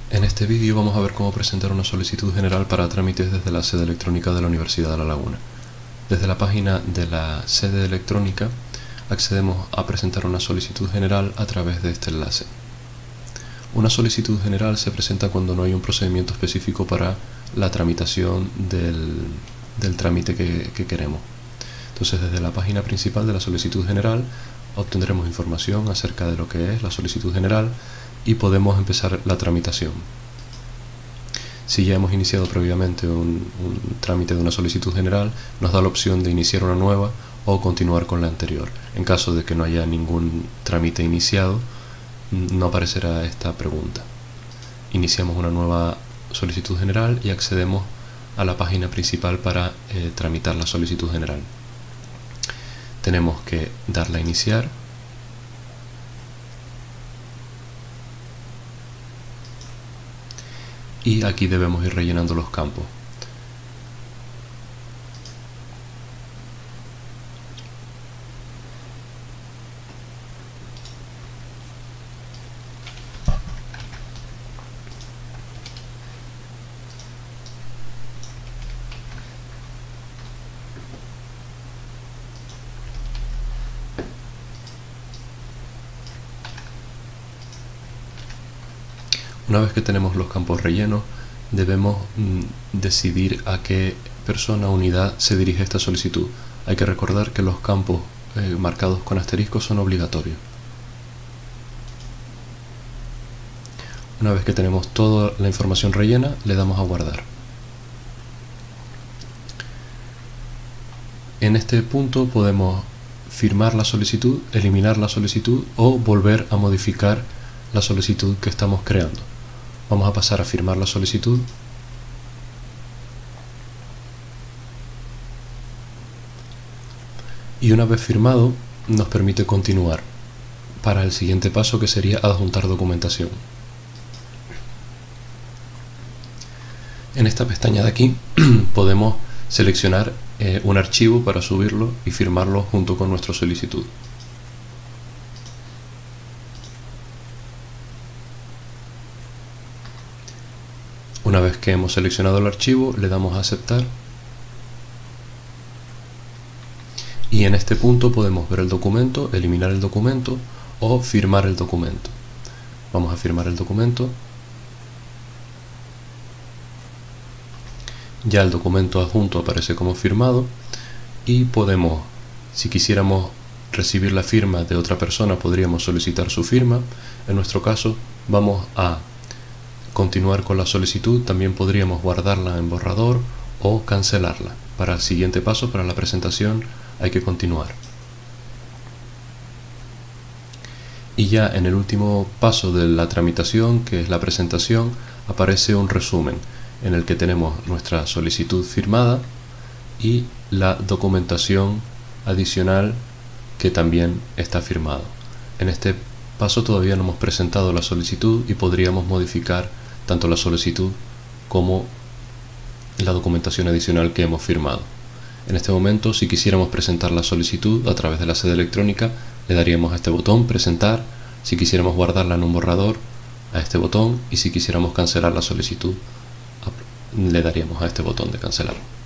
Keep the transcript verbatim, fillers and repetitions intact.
En este vídeo vamos a ver cómo presentar una solicitud general para trámites desde la sede electrónica de la Universidad de La Laguna. Desde la página de la sede electrónica accedemos a presentar una solicitud general a través de este enlace. Una solicitud general se presenta cuando no hay un procedimiento específico para la tramitación del, del trámite que, que queremos. Entonces, desde la página principal de la solicitud general obtendremos información acerca de lo que es la solicitud general y podemos empezar la tramitación. Si ya hemos iniciado previamente un, un trámite de una solicitud general, nos da la opción de iniciar una nueva o continuar con la anterior. En caso de que no haya ningún trámite iniciado, no aparecerá esta pregunta. Iniciamos una nueva solicitud general y accedemos a la página principal para eh, tramitar la solicitud general. Tenemos que darle a iniciar y aquí debemos ir rellenando los campos. Una vez que tenemos los campos rellenos, debemos mm, decidir a qué persona o unidad se dirige esta solicitud. Hay que recordar que los campos eh, marcados con asterisco son obligatorios. Una vez que tenemos toda la información rellena, le damos a guardar. En este punto podemos firmar la solicitud, eliminar la solicitud o volver a modificar la solicitud que estamos creando. Vamos a pasar a firmar la solicitud. Y una vez firmado, nos permite continuar para el siguiente paso, que sería adjuntar documentación. En esta pestaña de aquí podemos seleccionar eh, un archivo para subirlo y firmarlo junto con nuestra solicitud. Una vez que hemos seleccionado el archivo, le damos a aceptar y en este punto podemos ver el documento, eliminar el documento o firmar el documento. Vamos a firmar el documento. Ya el documento adjunto aparece como firmado y podemos, si quisiéramos recibir la firma de otra persona, podríamos solicitar su firma. En nuestro caso vamos a continuar con la solicitud. También podríamos guardarla en borrador o cancelarla. Para el siguiente paso, para la presentación, hay que continuar. Y ya en el último paso de la tramitación, que es la presentación, aparece un resumen en el que tenemos nuestra solicitud firmada y la documentación adicional que también está firmado. En este paso todavía no hemos presentado la solicitud y podríamos modificar tanto la solicitud como la documentación adicional que hemos firmado. En este momento, si quisiéramos presentar la solicitud a través de la sede electrónica, le daríamos a este botón presentar. Si quisiéramos guardarla en un borrador, a este botón, y si quisiéramos cancelar la solicitud, le daríamos a este botón de cancelar.